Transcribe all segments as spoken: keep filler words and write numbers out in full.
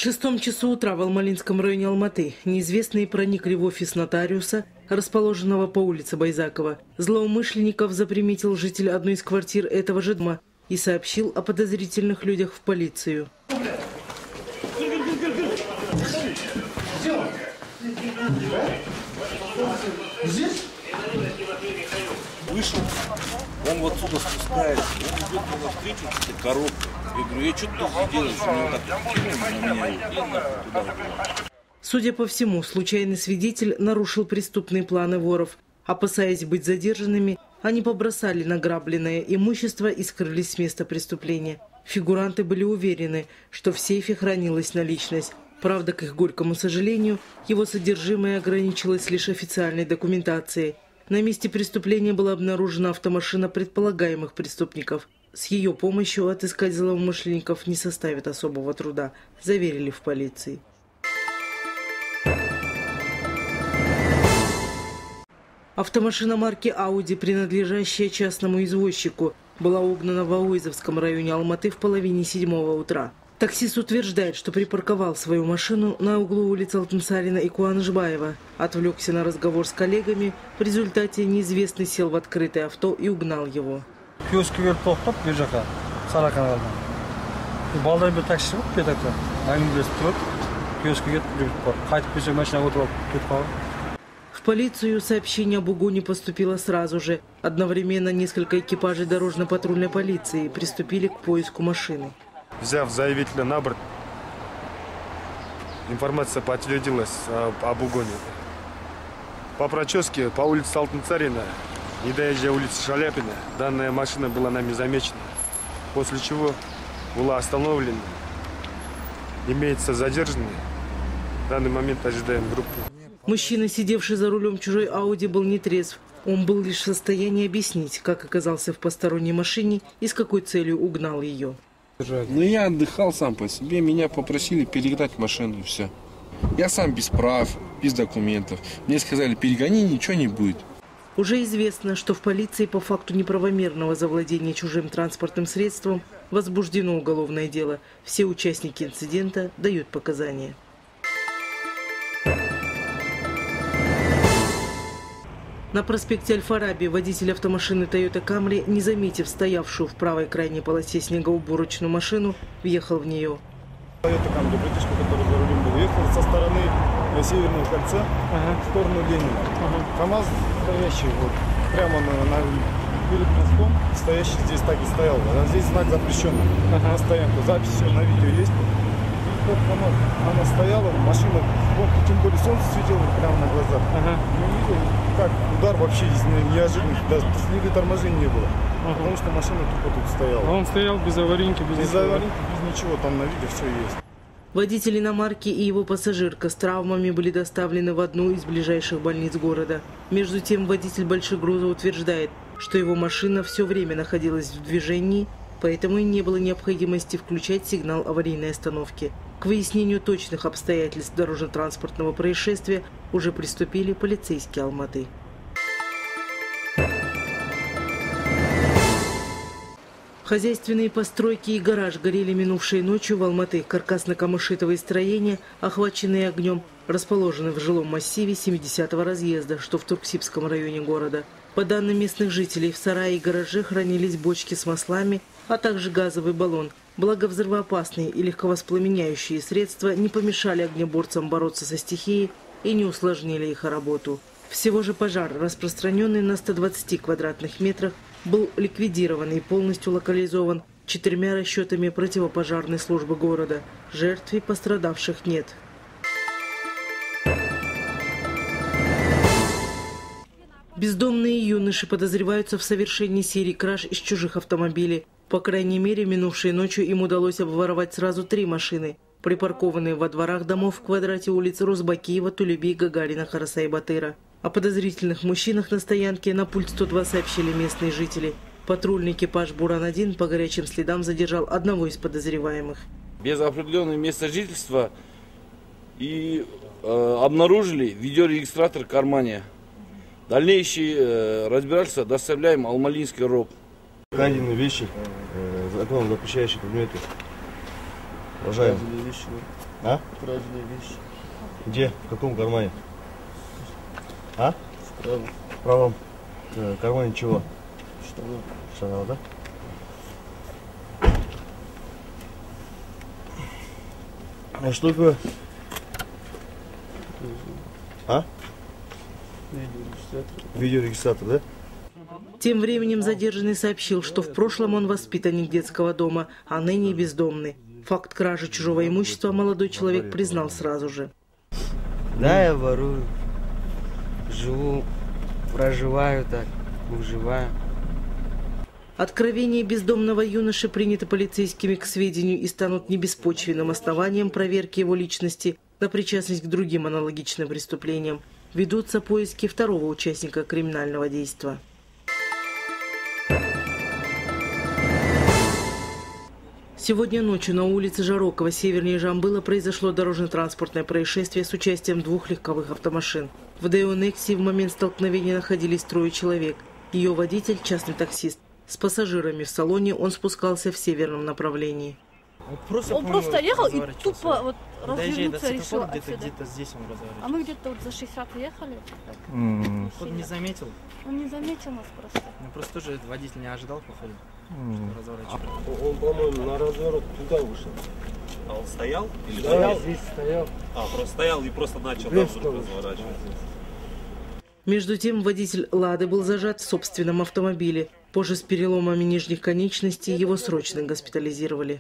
шестом часу утра в Алмалинском районе Алматы неизвестные проникли в офис нотариуса, расположенного по улице Байзакова. Злоумышленников заприметил житель одной из квартир этого же дома и сообщил о подозрительных людях в полицию. Здесь? Вышел, он вот отсюда спускается, он идет мне навстречу, какие-то коробки. Я говорю, я что ты тут делаешь? У него так кинули на меня и туда. Судя по всему, случайный свидетель нарушил преступные планы воров. Опасаясь быть задержанными, они побросали награбленное имущество и скрылись с места преступления. Фигуранты были уверены, что в сейфе хранилась наличность. Правда, к их горькому сожалению, его содержимое ограничилось лишь официальной документацией. На месте преступления была обнаружена автомашина предполагаемых преступников. С ее помощью отыскать злоумышленников не составит особого труда, заверили в полиции. Автомашина марки «Ауди», принадлежащая частному извозчику, была угнана в Ауизовском районе Алматы в половине седьмого утра. Таксист утверждает, что припарковал свою машину на углу улиц Алтынсарина и Куанышбаева. Отвлекся на разговор с коллегами. В результате неизвестный сел в открытое авто и угнал его. В полицию сообщение об угоне поступило сразу же. Одновременно несколько экипажей дорожно-патрульной полиции приступили к поиску машины. Взяв заявителя на борт, информация подтвердилась об, об угоне. По проческе по улице Алтынсарина, не доезжая улицы Шаляпина, данная машина была нами замечена, после чего была остановлена. Имеется задержанный. В данный момент ожидаем группу. Мужчина, сидевший за рулем чужой Ауди, был нетрезв. Он был лишь в состоянии объяснить, как оказался в посторонней машине и с какой целью угнал ее. Ну, я отдыхал сам по себе, меня попросили перегнать машину и все. Я сам без прав, без документов. Мне сказали, перегони, ничего не будет. Уже известно, что в полиции по факту неправомерного завладения чужим транспортным средством возбуждено уголовное дело. Все участники инцидента дают показания. На проспекте Аль-Фараби водитель автомашины Toyota Camry, не заметив стоявшую в правой крайней полосе снегоуборочную машину, въехал в нее. Toyota Camry, братишка, который за рулем был, ехал со стороны Северного кольца ага. в сторону Ленина. Ага. КамАЗ стоящий вот прямо на, на, перед мостом, стоящий здесь так и стоял. А здесь знак запрещенный ага. на стоянку. Запись все на видео есть. Вот КамАЗ, она стояла, машина, вот, тем более солнце светило прямо на глазах. Ага. Не видел, как удар вообще здесь неожиданный, даже следы торможения не было. Ага. Потому что машина тупо тут стояла. А он стоял без аварийки, без, без аварийки, без ничего, там на видео все есть. Водитель иномарки и его пассажирка с травмами были доставлены в одну из ближайших больниц города. Между тем, водитель большегруза утверждает, что его машина все время находилась в движении, поэтому и не было необходимости включать сигнал аварийной остановки. К выяснению точных обстоятельств дорожно-транспортного происшествия уже приступили полицейские Алматы. Хозяйственные постройки и гараж горели минувшей ночью в Алматы. Каркасно-камышитовые строения, охваченные огнем, расположены в жилом массиве семидесятого разъезда, что в Турксибском районе города. По данным местных жителей, в сарае и гараже хранились бочки с маслами, а также газовый баллон. Благо взрывоопасные и легковоспламеняющие средства не помешали огнеборцам бороться со стихией и не усложнили их работу. Всего же пожар, распространенный на ста двадцати квадратных метрах, был ликвидирован и полностью локализован четырьмя расчетами противопожарной службы города. Жертв и пострадавших нет. Бездомные юноши подозреваются в совершении серии краж из чужих автомобилей. По крайней мере, минувшей ночью им удалось обворовать сразу три машины, припаркованные во дворах домов в квадрате улиц Розбакиева, Тулеби, Гагарина, Хараса и Батыра. О подозрительных мужчинах на стоянке на пульт сто два сообщили местные жители. Патрульный экипаж Буран один по горячим следам задержал одного из подозреваемых. Без определенного места жительства и э, обнаружили видеорегистратор в кармане. Дальнейшие э, разбирательства доставляем в Алмалинский РОП. Краденые вещи, э, законом запрещающие предметы. Уважаемые. А? Украли вещи. Где? В каком кармане? А? В правом. В правом э, кармане чего? Штаны. Штанов, да? А что такое? А? Видеорегистратор. Видеорегистратор, да? Тем временем задержанный сообщил, что в прошлом он воспитанник детского дома, а ныне бездомный. Факт кражи чужого имущества молодой человек признал сразу же. Да, я ворую. Живу, проживаю так, выживаю. Откровения бездомного юноши приняты полицейскими к сведению и станут небеспочвенным основанием проверки его личности на причастность к другим аналогичным преступлениям. Ведутся поиски второго участника криминального действа. Сегодня ночью на улице Жарокова, севернее Жамбыла, произошло дорожно-транспортное происшествие с участием двух легковых автомашин. В Део Некси в момент столкновения находились трое человек. Ее водитель – частный таксист. С пассажирами в салоне он спускался в северном направлении. Он просто, он просто ехал и тупо вот развернуться решил где-то, отсюда. где-то здесь он разворачивался. А мы где-то вот за шестьдесят ехали. Mm. Он не заметил? Он не заметил нас просто. Ну просто тоже водитель не ожидал, походу, Mm. что разворачивается. Он, по-моему, на разворот туда вышел. А он стоял? Или Стоял, здесь стоял. А, просто стоял и просто начал да, разворачиваться. Между тем водитель «Лады» был зажат в собственном автомобиле. Позже с переломами нижних конечностей его срочно госпитализировали.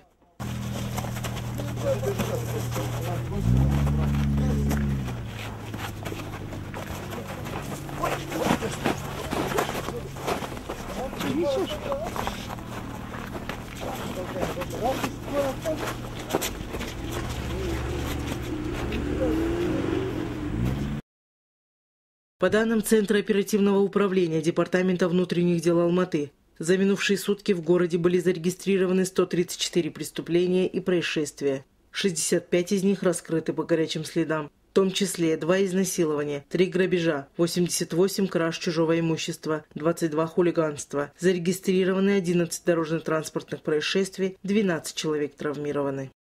По данным Центра оперативного управления Департамента внутренних дел Алматы, за минувшие сутки в городе были зарегистрированы сто тридцать четыре преступления и происшествия. шестьдесят пять из них раскрыты по горячим следам, в том числе два изнасилования, три грабежа, восемьдесят восемь краж чужого имущества, двадцать два хулиганства. Зарегистрированы одиннадцать дорожно-транспортных происшествий, двенадцать человек травмированы.